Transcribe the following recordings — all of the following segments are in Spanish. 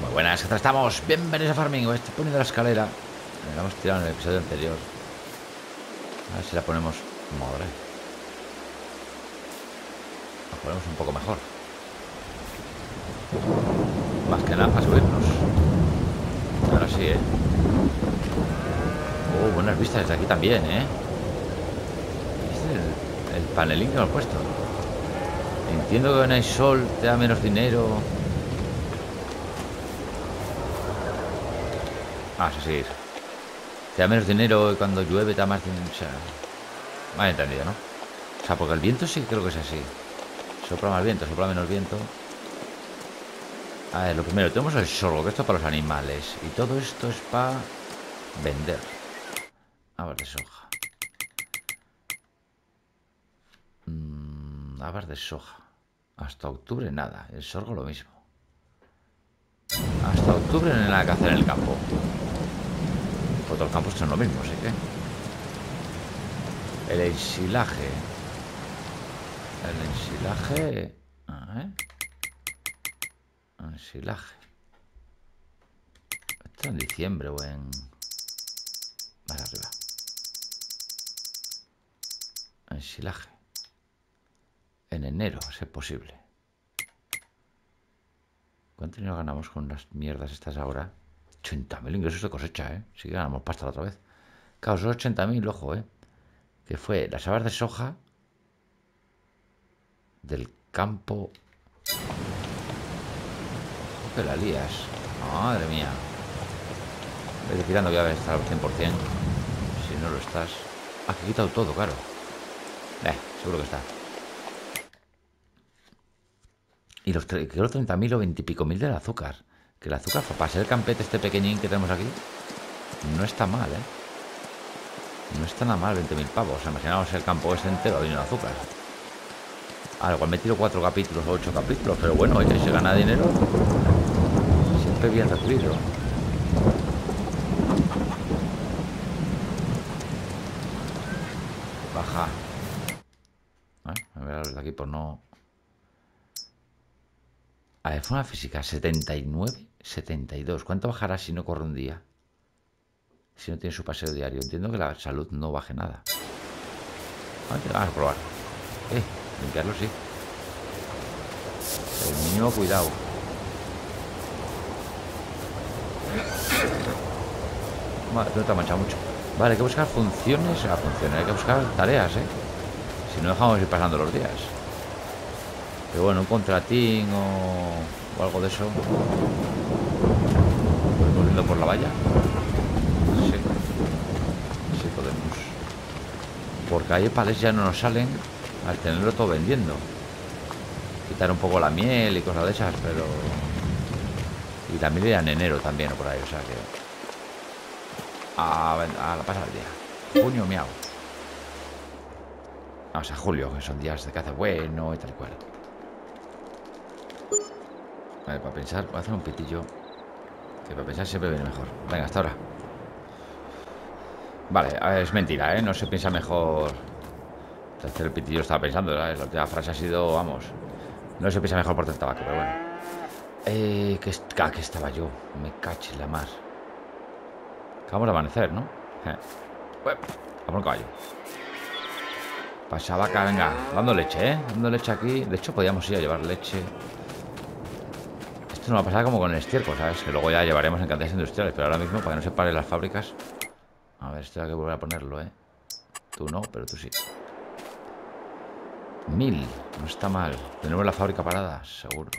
Buenas, ¿qué tal estamos? Bienvenidos a Farming. Estoy poniendo la escalera. La hemos tirado en el episodio anterior. A ver si la ponemos. Madre. La ponemos un poco mejor. Más que nada para subirnos. Ahora sí, ¿eh? Oh, buenas vistas desde aquí también, ¿eh? Este es el panelín que hemos puesto. Entiendo que cuando hay sol te da menos dinero. Ah, sí. Te da menos dinero y cuando llueve te da más dinero. O sea, me has entendido, ¿no? O sea, porque el viento sí creo que es así. Sopla más viento, sopla menos viento. A ver, lo primero, tenemos el sorgo, que esto es para los animales. Y todo esto es para vender. Habas de soja. Habas de soja. Hasta octubre nada. El sorgo lo mismo. Hasta octubre no hay nada que hacer en el campo. Otros campos son lo mismo, así que... El ensilaje. El ensilaje... Ensilaje. Esto en diciembre o en... Más arriba. Ensilaje. En enero, si es posible. ¿Cuánto dinero ganamos con las mierdas estas ahora? 80.000 ingresos de cosecha, ¿eh? Sí que ganamos pasta la otra vez. Claro, son 80.000, ojo, ¿eh? Que fue las habas de soja del campo... Que la lías. Madre mía. Vete tirando que ya estar al 100%. Si no lo estás... Ah, que he quitado todo, claro. Seguro que está. Y los 30.000 o 20 y pico mil del azúcar. Que el azúcar, para ser el campete este pequeñín que tenemos aquí, no está mal, ¿eh? No está nada mal, 20.000 pavos. O sea, imaginaos el campo este entero lleno de azúcar. Ah, igual me tiro 4 capítulos o 8 capítulos, pero bueno, oye, si se gana dinero, siempre bien recibido. Baja. A ver, desde aquí por no... A ver, forma física, 79, 72. ¿Cuánto bajará si no corre un día? Si no tiene su paseo diario. Entiendo que la salud no baje nada. Vamos a probar. Limpiarlo sí. El mínimo cuidado. Vale, no te ha manchado mucho. Vale, hay que buscar funciones. Hay que buscar tareas, ¿eh? Si no, dejamos ir pasando los días. Pero bueno, un contratín o algo de eso. ¿Podemos irlo por la valla? Sí. Sí podemos. Porque ahí palés ya no nos salen al tenerlo todo vendiendo. Quitar un poco la miel y cosas de esas, pero... Y la miel era en enero también o por ahí, o sea que... A la pasada del día. Junio, miau. O sea, julio, que son días de caza bueno y tal cual. A ver, para pensar, voy a hacer un pitillo. Que para pensar siempre viene mejor. Venga, hasta ahora. Vale, a ver, es mentira, ¿eh? No se piensa mejor. Hacer el pitillo estaba pensando, ¿sabes? La última frase ha sido, vamos. No se piensa mejor por el tabaco, pero bueno. Que estaba yo. Me caché la mar. Acabamos de amanecer, ¿no? Vamos a un caballo. Pasa vaca, venga, dando leche, ¿eh? Dando leche aquí. De hecho, podíamos ir a llevar leche. Esto nos va a pasar como con el estiércol, ¿sabes? Que luego ya llevaremos en cantidades industriales. Pero ahora mismo, para que no se paren las fábricas. A ver, esto hay que volver a ponerlo, ¿eh? Tú no, pero tú sí. 1000, no está mal. Tenemos la fábrica parada, seguro.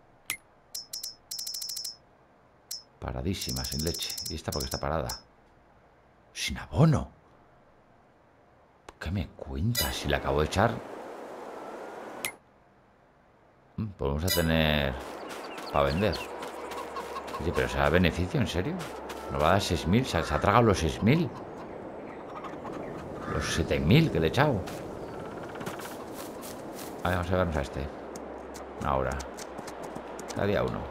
Paradísima, sin leche. ¿Y esta porque está parada? Sin abono. ¿Qué me cuentas? Si la acabo de echar. Pues vamos a tener para vender. Oye, pero ¿se da beneficio? ¿En serio? ¿Nos va a dar 6.000? ¿Se ha tragado los 6.000? Los 7.000 que le he echado. A ver, vamos a llevarnos a este. Ahora. Cada día uno.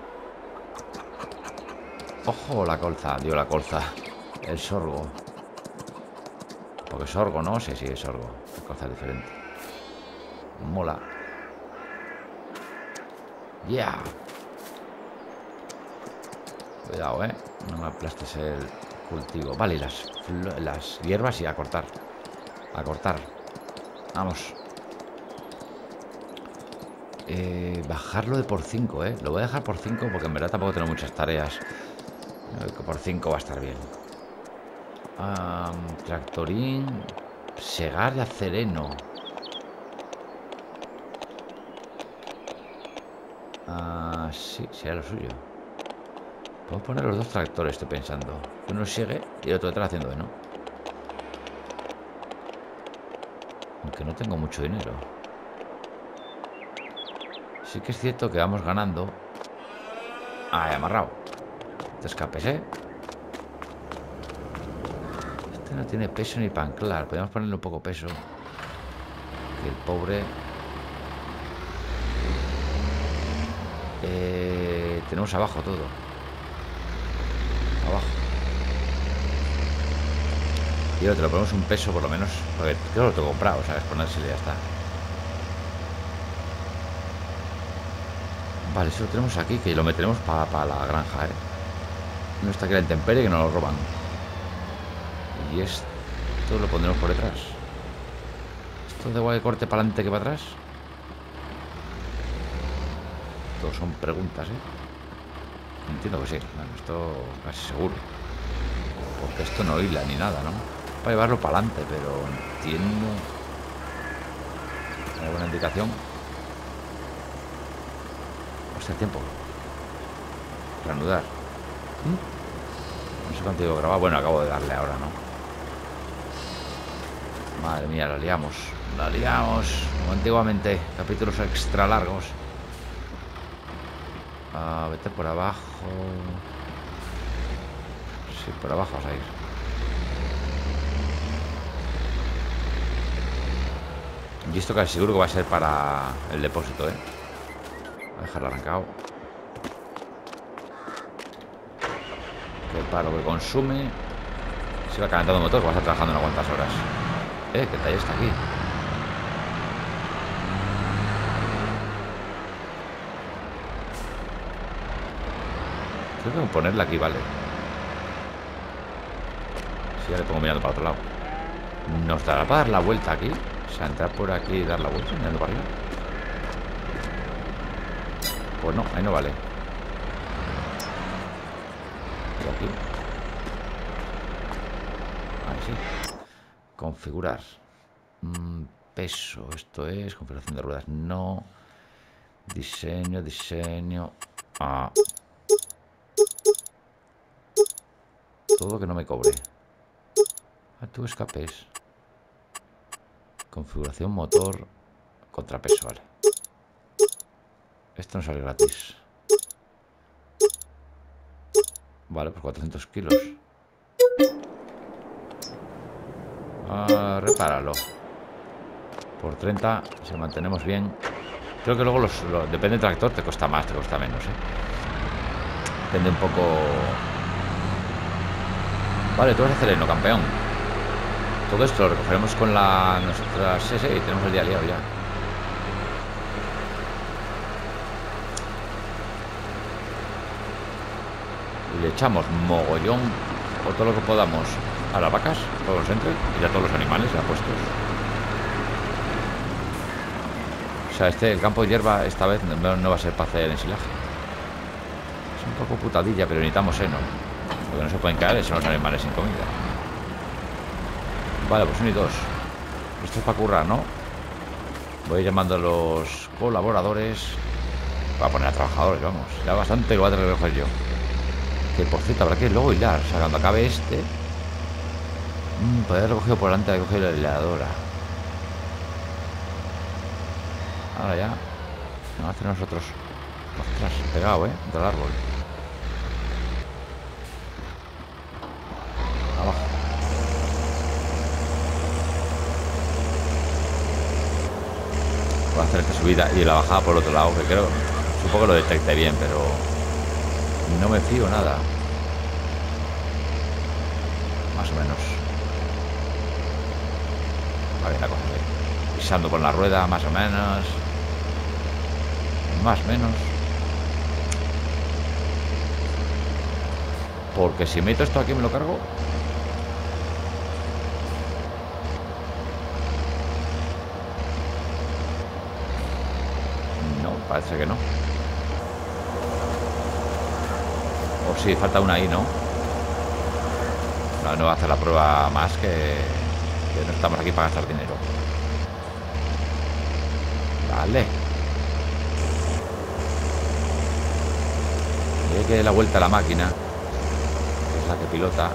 Ojo, la colza. Digo, la colza. El sorgo. Porque sorgo, ¿no? Sí, es sorgo. La colza es diferente. Mola. Yeah. Cuidado, no me aplastes el cultivo. Vale, y las hierbas y a cortar. A cortar. Vamos. Bajarlo de por 5, Lo voy a dejar por 5 porque en verdad tampoco tengo muchas tareas. Por 5 va a estar bien. Tractorín. Segar de acereno. Sí, sería lo suyo. Podemos poner los dos tractores, estoy pensando. Uno sigue y el otro detrás haciendo heno. Aunque no tengo mucho dinero. Sí que es cierto que vamos ganando. He amarrado. Te escapes, Este no tiene peso ni para anclar. Podríamos ponerle un poco peso. Que el pobre... tenemos abajo todo. Abajo. Y ahora te lo ponemos un peso por lo menos. Porque creo que lo tengo comprado, ¿sabes? Ponérselo y ya está. Vale, eso lo tenemos aquí, que lo meteremos para la granja, No está aquí la intemperie, que nos lo roban. Y esto lo pondremos por detrás. ¿Esto da igual que corte para adelante que para atrás? Todos son preguntas, Entiendo que sí. Bueno, esto casi seguro. Porque esto no hila ni nada, ¿no? Para llevarlo para adelante, pero entiendo... ¿Hay alguna indicación? Hostia, tiempo. Reanudar. No sé cuánto digo grabar. Bueno, acabo de darle ahora, ¿no? Madre mía, la liamos. La liamos. Como antiguamente. Capítulos extra largos. Vete por abajo. Sí, por abajo vas a ir. Y esto casi seguro que va a ser para el depósito, Voy a dejarlo arrancado. Que para lo que consume se va calentando el motor, vas a estar trabajando unas cuantas horas. Que taller está aquí. Creo que ponerla aquí, vale. Si ya le pongo mirando para otro lado. ¿Nos dará para dar la vuelta aquí? O sea, entrar por aquí y dar la vuelta mirando para arriba. Pues no, ahí no vale. Y aquí. Ahí sí. Configurar. Peso. Esto es configuración de ruedas. No. Diseño. Todo que no me cobre. Tú escapes. Configuración motor. Contrapeso, vale. Esto no sale gratis. Vale, pues 400 kilos. Repáralo. Por 30, si lo mantenemos bien. Creo que luego depende del tractor, te cuesta más, te cuesta menos, Depende un poco. Vale, tú vas a hacer heno, campeón. Todo esto lo recogeremos con nuestra SS y tenemos el día liado ya. Y le echamos mogollón o todo lo que podamos a las vacas, todos los entre y a todos los animales ya puestos. O sea, el campo de hierba esta vez no va a ser para hacer ensilaje. Es un poco putadilla, pero necesitamos heno. Lo que no se pueden caer son los animales sin comida. Vale, pues 1 y 2. Esto es para currar, ¿no? Voy llamando a los colaboradores. Voy a poner a trabajadores, vamos. Ya bastante lo voy a tener que recoger yo. Que por cierto, habrá que luego hilar. O sea, cuando acabe este... podría haber recogido por delante de coger la hiladora. Ahora ya. Vamos a hacer nosotros. Ostras, pegado, del árbol. Abajo. Voy a hacer esta subida y la bajada por el otro lado, que creo, supongo que lo detecte bien, pero no me fío nada. Más o menos. Va bien la cosa, pisando con la rueda, más o menos. Más o menos. Porque si meto esto aquí me lo cargo. No, parece que no. O sí, falta una ahí, ¿no? No va a hacer la prueba más que no estamos aquí para gastar dinero. Vale. Y hay que dar la vuelta a la máquina, que es la que pilota.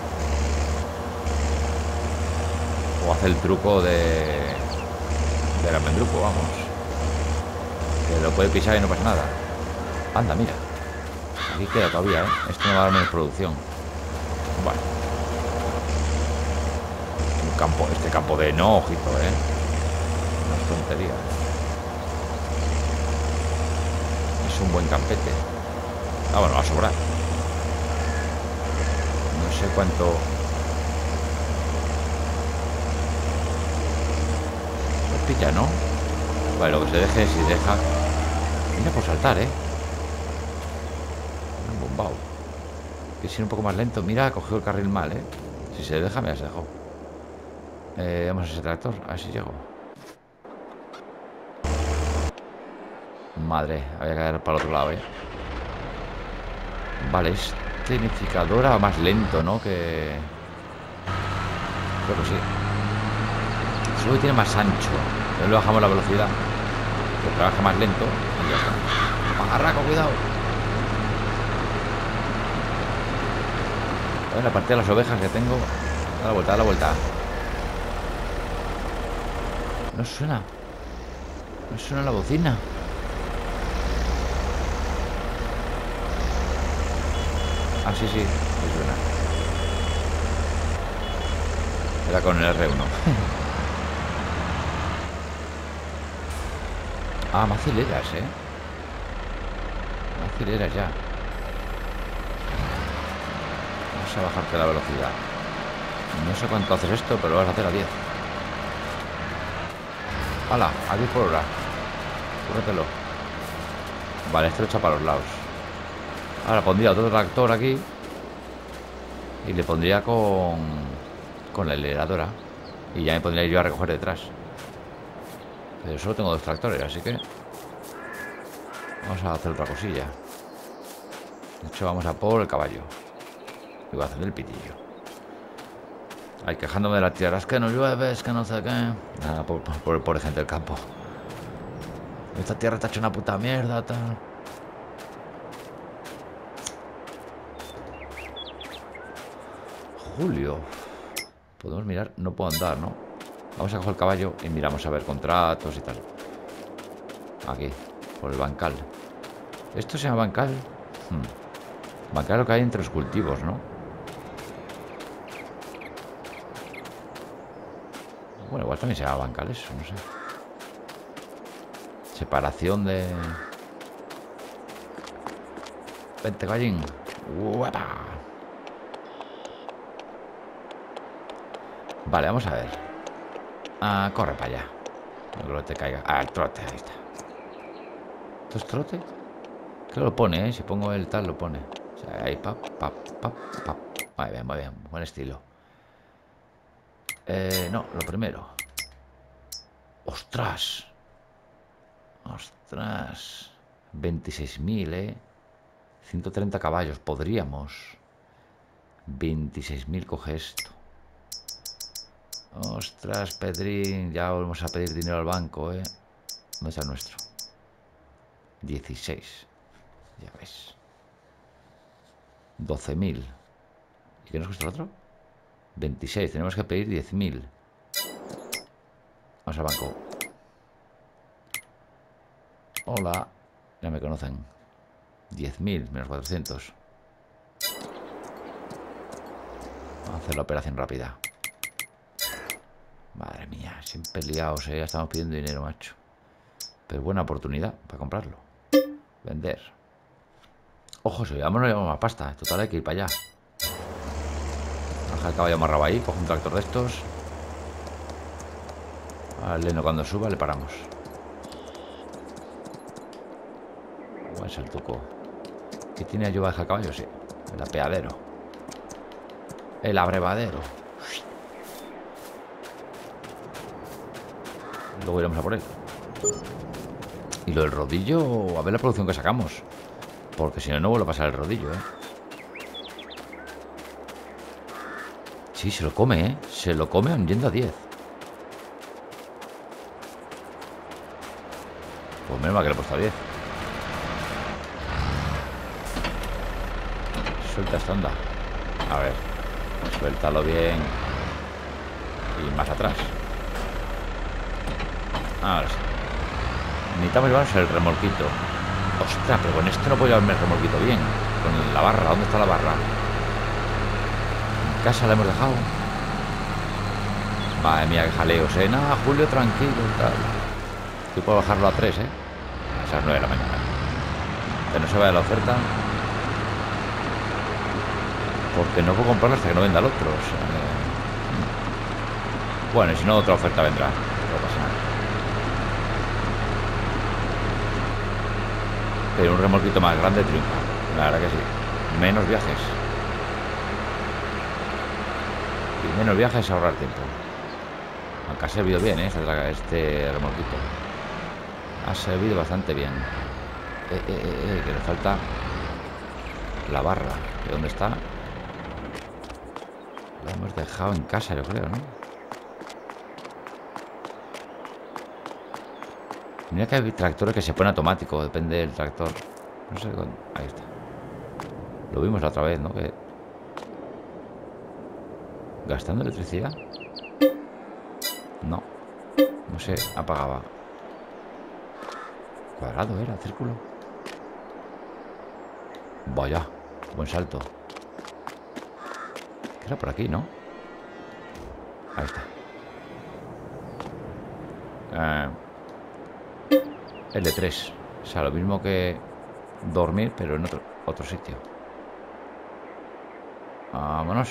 O hace el truco del almendruco, vamos. Que lo puede pisar y no pasa nada. Anda, mira. Aquí queda todavía, ¿eh? Esto no va a dar menos producción. Bueno. Este campo de no, ojito, ¿eh? No es tontería. Es un buen campete. Ah, bueno, va a sobrar. No sé cuánto... Pues pilla, ¿no? Vale, lo que se deje, si deja... Mira por saltar, ¿eh? Un bombao. Que si un poco más lento. Mira, ha cogido el carril mal, ¿eh? Si se deja, me las dejo. Vamos a ese tractor, a ver si llego. Madre, había que caer para el otro lado, ¿eh? Vale, este unificador va más lento, ¿no? Que... Creo que sí. Solo que tiene más ancho. Entonces le bajamos la velocidad, que trabaja más lento y ya está. Agarraco, cuidado. A ver, la parte de las ovejas que tengo. Da la vuelta, da la vuelta. No suena. No suena la bocina. Ah, sí, sí, sí suena. Era con el R1. Ah, más aceleras, ¿eh? Más aceleras ya. Vamos a bajarte la velocidad. No sé cuánto haces esto, pero lo vas a hacer a 10. ¡Hala! A 10 por hora. Cúrratelo. Vale, esto lo echa para los lados. Ahora pondría otro tractor aquí. Y le pondría con la aceleradora. Y ya me pondría yo a recoger detrás. Pero solo tengo 2 tractores, así que vamos a hacer otra cosilla. De hecho, vamos a por el caballo. Y voy a hacer el pitillo. Ay, quejándome de la tierra. Es que no llueve, es que no sé qué. Nada, por gente del campo. Esta tierra está hecha una puta mierda, tal. Julio. Podemos mirar. No puedo andar, ¿no? Vamos a coger el caballo y miramos a ver contratos y tal. Aquí, por el bancal. ¿Esto se llama bancal? Bancal es lo que hay entre los cultivos, ¿no? Bueno, igual también se llama bancal eso, no sé. Separación de... Vente, caballín. ¡Uepa! Vale, vamos a ver. Ah, corre para allá. No creo que te caiga. Ah, el trote, ahí está. ¿Esto es trote? Creo que lo pone, ¿eh? Si pongo el tal, lo pone. O sea, ahí, pap, pap, pap, pap. Muy bien, muy bien. Buen estilo. No, lo primero. ¡Ostras! ¡Ostras! 26.000, ¿eh? 130 caballos. Podríamos. 26.000 coge esto. Ostras, Pedrín. Ya volvemos a pedir dinero al banco, ¿eh? ¿Dónde está el nuestro? 16. Ya ves. 12.000. ¿Y qué nos cuesta el otro? 26. Tenemos que pedir 10.000. Vamos al banco. Hola. Ya me conocen. 10.000 menos 400. Vamos a hacer la operación rápida. Madre mía, siempre liados, ¿eh? Ya estamos pidiendo dinero, macho. Pero buena oportunidad para comprarlo. Vender. Ojo, si no llevamos más pasta. Total, hay que ir para allá. Baja el caballo amarrado ahí. Coge un tractor de estos. Al leno cuando suba le paramos. Buen saltuco. ¿Qué tiene ayuda de dejar caballo? Sí. El apeadero. El abrevadero. Luego iremos a por él. Y lo del rodillo, a ver la producción que sacamos. Porque si no, no vuelve a pasar el rodillo, ¿eh? Sí, se lo come, ¿eh? Se lo come yendo a 10. Pues menos mal que le he puesto a 10. Suelta esta onda. A ver. Suéltalo bien. Y más atrás. Ahora sí. Necesitamos llevarnos el remolquito. Ostras, pero con esto no puedo llevarme el remolquito bien. Con la barra. ¿Dónde está la barra? En casa la hemos dejado. Madre mía, qué jaleos, ¿eh? Nada, Julio, tranquilo y tal. Yo puedo bajarlo a 3, ¿eh? A esas 9 de la mañana. Que no se vaya la oferta. Porque no puedo comprarlo hasta que no venda el otro. O sea, bueno, y si no, otra oferta vendrá. No pasa nada. Pero un remolquito más grande triunfa. La verdad que sí. Menos viajes. Y menos viajes, ahorrar tiempo. Aunque ha servido bien, ¿eh? Este remolquito. Ha servido bastante bien. Que le falta la barra. ¿De dónde está? La hemos dejado en casa, yo creo, ¿no? Mira que hay tractores que se ponen automático. Depende del tractor. No sé dónde. Ahí está. Lo vimos la otra vez, ¿no? Que... ¿Gastando electricidad? No. No sé, apagaba. Cuadrado era, círculo. Vaya, buen salto. Que era por aquí, ¿no? Ahí está. L3. O sea, lo mismo que dormir, pero en otro sitio. Vámonos.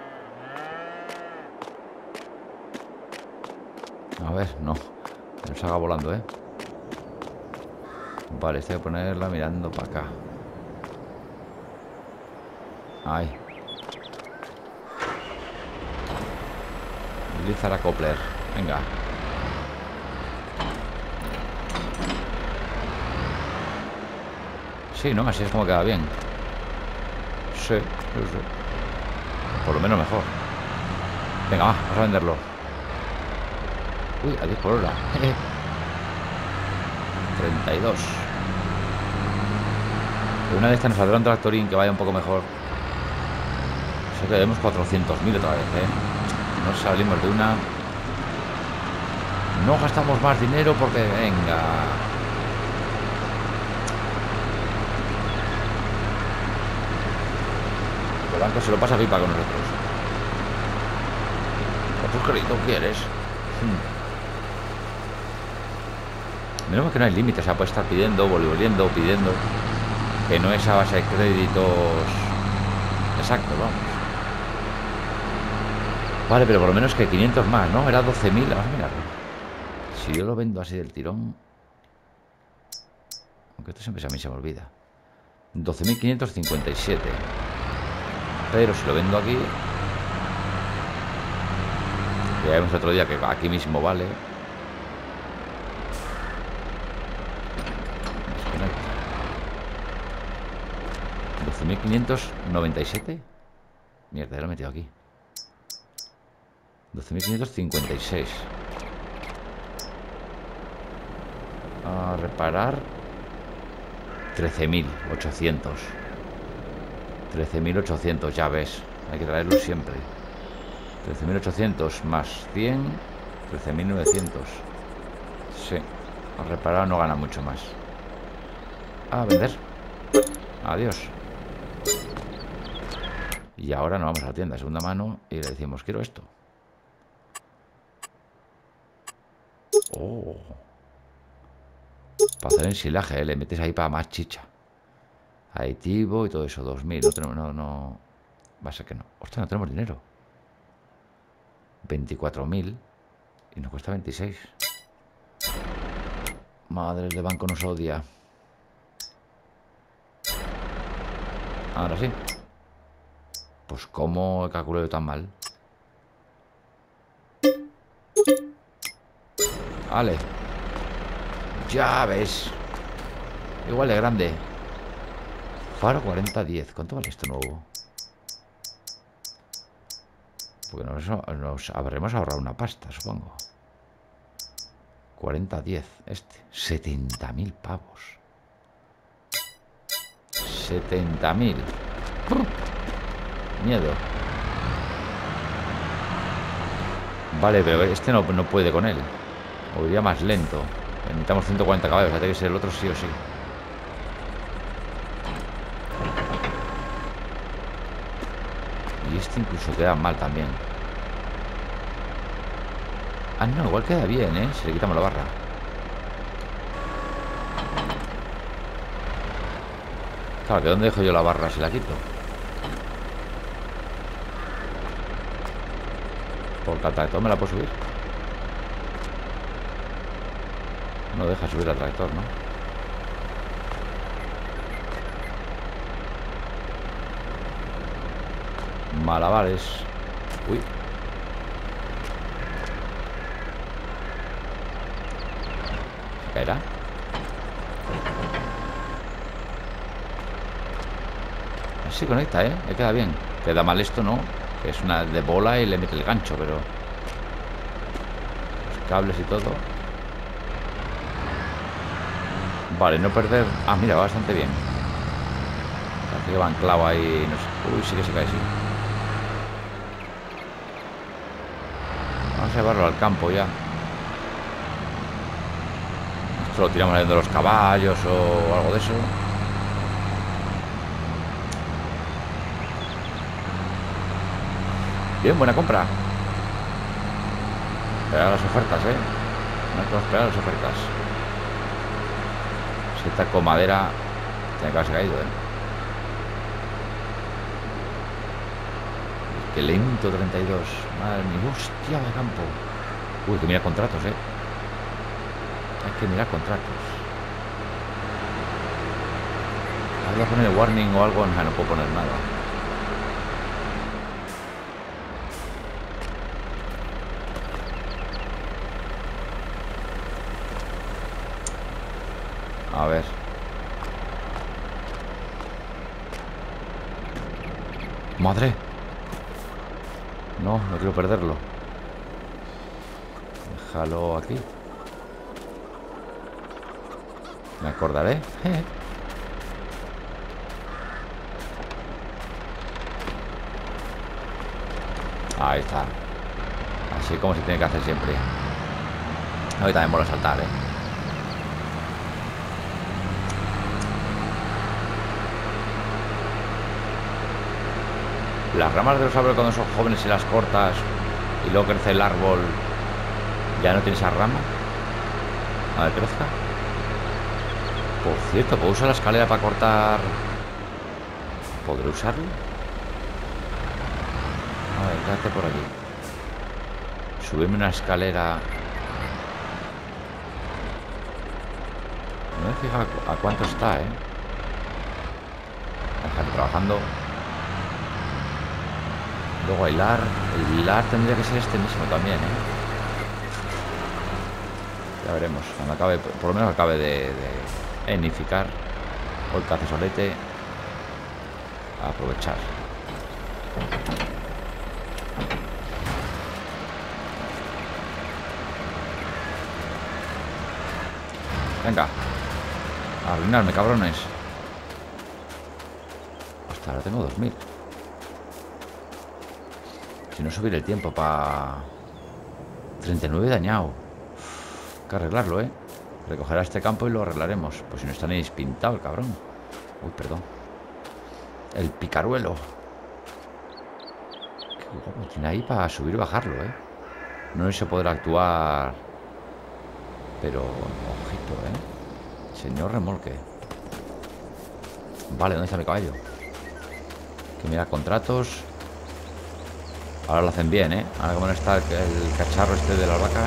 A ver, no. Que nos haga volando, ¿eh? Vale, estoy a ponerla mirando para acá. Ahí. Utiliza la Coupler. Venga. Sí, ¿no? Así es como queda bien. Sí, sí, sí. Por lo menos mejor. Venga, va, vamos a venderlo. Uy, a 10 por hora. 32. De una de estas nos saldrá un tractorín que vaya un poco mejor. Sé que debemos 400.000 otra vez, ¿eh? No salimos de una. No gastamos más dinero porque... Venga. El banco se lo pasa pipa con nosotros. ¿Cuántos créditos quieres? Menos que no hay límite, o sea, puede estar pidiendo, volviendo, pidiendo. Que no es a base de créditos exactos, vamos. Vale, pero por lo menos que 500 más, ¿no? Era 12.000, vamos a mirarlo. Si yo lo vendo así del tirón... Aunque esto siempre a mí se me olvida. 12.557. Pero si lo vendo aquí... Ya vimos otro día que aquí mismo vale... 12.597. Mierda, ya lo he metido aquí. 12.556. A reparar 13.800. 13.800, ya ves. Hay que traerlo siempre. 13.800 más 100. 13.900. Sí. A reparar no gana mucho más. A vender. Adiós. Y ahora nos vamos a la tienda de segunda mano y le decimos, quiero esto. Oh. Para hacer ensilaje, ¿eh? Le metes ahí para más chicha. Aditivo y todo eso, 2.000. No tenemos, no. Va a ser que no. Hostia, no tenemos dinero. 24.000. Y nos cuesta 26. Madre, el de banco nos odia. Ahora sí. Pues ¿cómo he calculado tan mal? Vale. Ya ves. Igual de grande. Faro 4010. ¿Cuánto vale esto nuevo? Porque nos habremos ahorrado una pasta, supongo. 4010. Este. 70.000 pavos. 70.000. Miedo. Vale, pero este no puede con él. O iría más lento. Necesitamos 140 caballos. O sea, tiene que ser el otro sí o sí. Y este incluso queda mal también. Ah, no, igual queda bien, ¿eh? Si le quitamos la barra. Claro, ¿que dónde dejo yo la barra si la quito? Por el tractor me la puedo subir. No deja subir al tractor, ¿no? Malabares. Uy. ¿Se caerá? Así conecta, ¿eh? Me queda bien. Queda mal esto, ¿no? Que es una de bola y le mete el gancho, pero... los cables y todo. Vale, no perder... Ah, mira, va bastante bien. Parece que va anclado ahí, no sé. Uy, sí que se cae, sí. Vamos a llevarlo al campo ya. Esto lo tiramos ahí de los caballos o algo de eso. Bien, buena compra. Esperar las ofertas, ¿eh? No hay que esperar las ofertas. Si está con madera, tiene que haberse caído, ¿eh? Qué lento, 32. Madre mía, hostia de campo. Uy, que mirar contratos, ¿eh? Hay que mirar contratos. Voy a poner warning o algo. No puedo poner nada. A ver. ¡Madre! No quiero perderlo. Déjalo aquí. Me acordaré. Ahí está. Así como se tiene que hacer siempre. Hoy también mola saltar, ¿eh? Las ramas de los árboles cuando son jóvenes y las cortas y luego crece el árbol, ya no tiene esa rama. A ver, crezca. Por cierto, ¿puedo usar la escalera para cortar? ¿Podré usarlo? A ver, quédate por aquí. Subirme una escalera. No me he fijado a cuánto está, ¿eh? Dejar trabajando. Luego hilar. El hilar tendría que ser este mismo también, ¿eh? Ya veremos. Cuando acabe, por lo menos acabe de enificar. O el cacesolete. A aprovechar. Venga. A arruinarme, cabrones. Hasta ahora tengo 2000. Si no subir el tiempo para... 39 dañado. Hay que arreglarlo, ¿eh? Recogerá este campo y lo arreglaremos. Pues si no está ni despintado el cabrón. Uy, perdón. El picaruelo. Qué guapo tiene ahí para subir y bajarlo, ¿eh? No sé si podrá actuar. Pero, ojito, ¿eh? Señor remolque. Vale, ¿dónde está mi caballo? Que mira, contratos. Ahora lo hacen bien, ¿eh? Ahora como no está el cacharro este de las vacas.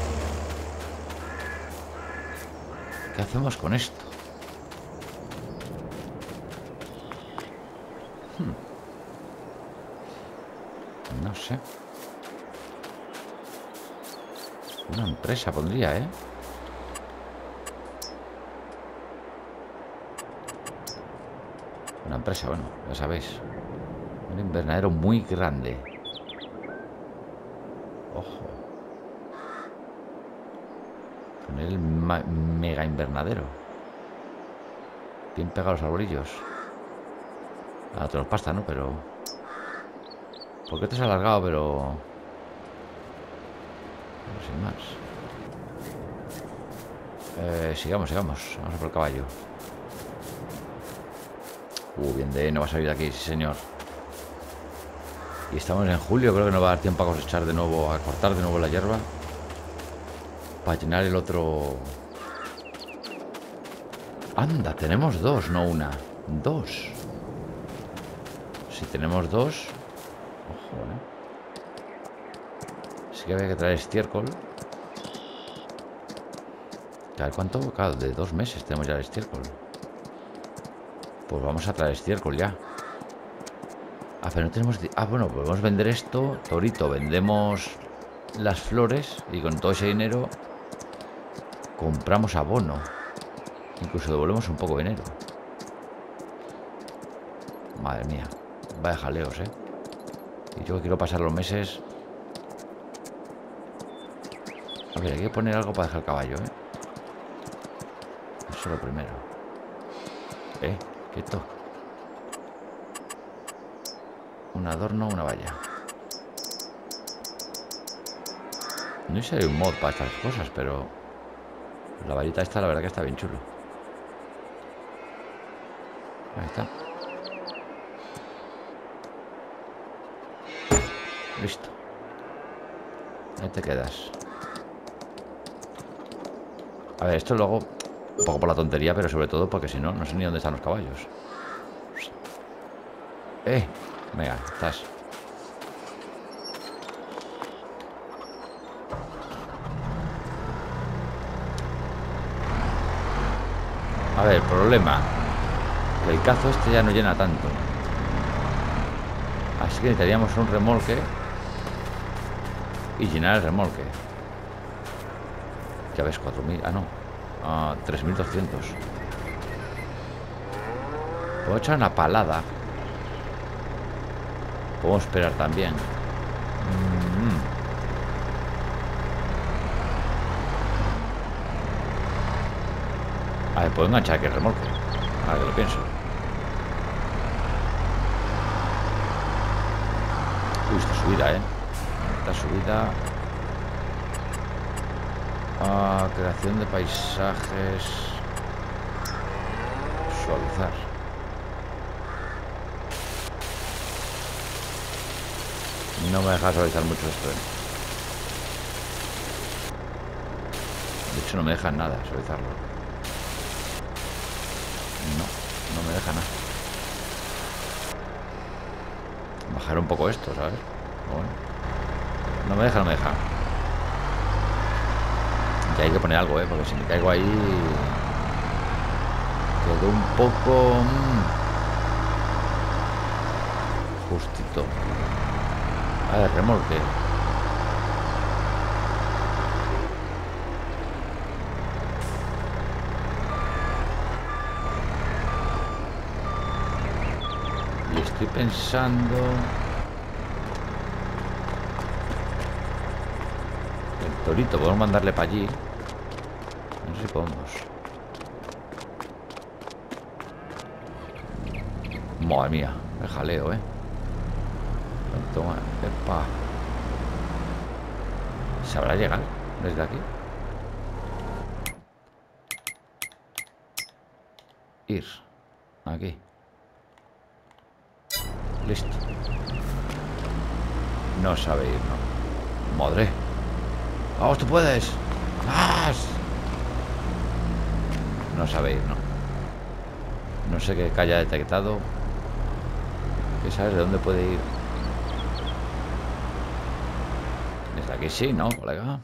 ¿Qué hacemos con esto? No sé. Una empresa pondría, ¿eh? Una empresa, bueno, ya sabéis. Un invernadero muy grande. Ojo. Poner el mega invernadero. Bien pegados los arbolillos. Ahora te los pasta, ¿no? Pero... ¿por qué te has alargado? Pero sin más. Sigamos. Vamos a por el caballo. Bien de no va a salir de aquí, sí señor. Y estamos en julio, creo que no va a dar tiempo a cosechar de nuevo, a cortar de nuevo la hierba. Para llenar el otro... Anda, tenemos dos, no una. Dos. Si tenemos dos... Ojo, sí que había que traer estiércol. A ver cuánto... Claro, de 2 meses tenemos ya el estiércol. Pues vamos a traer estiércol ya. Ah, pero no tenemos... Ah, bueno, podemos vender esto. Torito, vendemos las flores. Y con todo ese dinero compramos abono. Incluso devolvemos un poco de dinero. Madre mía. Vaya jaleos, ¿eh? Y yo quiero pasar los meses... A ver, hay que poner algo para dejar el caballo, ¿eh? Eso es lo primero. Quieto. Un adorno, una valla. No sé si hay un mod para estas cosas, pero... la vallita esta, la verdad que está bien chulo. Ahí está. Listo. Ahí te quedas. A ver, esto lo hago un poco por la tontería, pero sobre todo porque si no, no sé ni dónde están los caballos. Venga, estás. A ver, problema. Que el cazo este ya no llena tanto. Así que necesitaríamos un remolque. Y llenar el remolque. Ya ves, 4.000. Ah, no. 3.200. Puedo echar una palada. Podemos esperar también. A ver, puedo enganchar aquí el remolque. A ver, que lo pienso. Uy, esta subida, esta subida. Creación de paisajes. Suavizar. No me deja suavizar mucho esto, De hecho, no me deja nada suavizarlo. No me deja nada. Bajar un poco esto, ¿sabes? Bueno. No me deja. Y hay que poner algo, porque si me caigo ahí... quedo un poco... justito. A ver, remolque. Y estoy pensando... el torito, podemos mandarle para allí. No sé si podemos. Madre mía, me jaleo, Toma, epa. ¿Sabrá llegar desde aquí? Ir. Aquí. Listo. No sabe ir, no. Madre. ¡Vamos, tú puedes! ¡Vas! No sabe ir, no. No sé qué haya detectado. ¿Qué sabes de dónde puede ir? Desde aquí sí, ¿no, colega?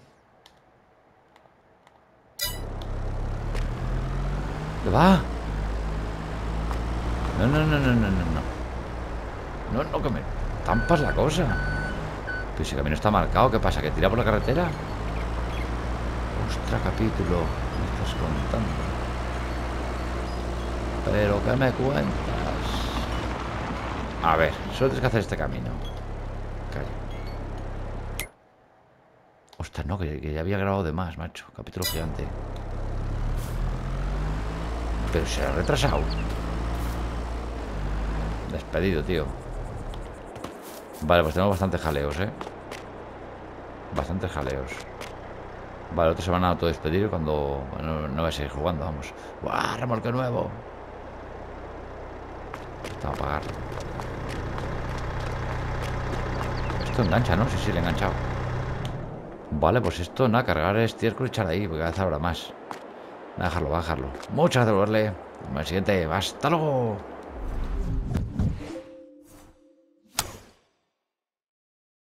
¿Qué va? No, que me tampas la cosa. Pero ese camino está marcado. ¿Qué pasa? ¿Que tira por la carretera? Ostras, capítulo. ¿Me estás contando? ¿Pero qué me cuentas? A ver, solo tienes que hacer este camino. Calla. Ostras, no, que ya había grabado de más, macho. Capítulo gigante. Pero se ha retrasado. Despedido, tío. Vale, pues tenemos bastantes jaleos, bastantes jaleos. Vale, otros se van a autodespedir cuando... Bueno, no voy a seguir jugando, vamos. ¡Buah! ¡Remolque nuevo! Esto va a pagar. Esto engancha, ¿no? Sí, sí, le he enganchado. Vale, pues esto, nada, cargar estiércol y echar ahí, porque cada vez habrá más. Voy a dejarlo, voy a dejarlo. Muchas gracias por verle. En el siguiente, ¡hasta luego!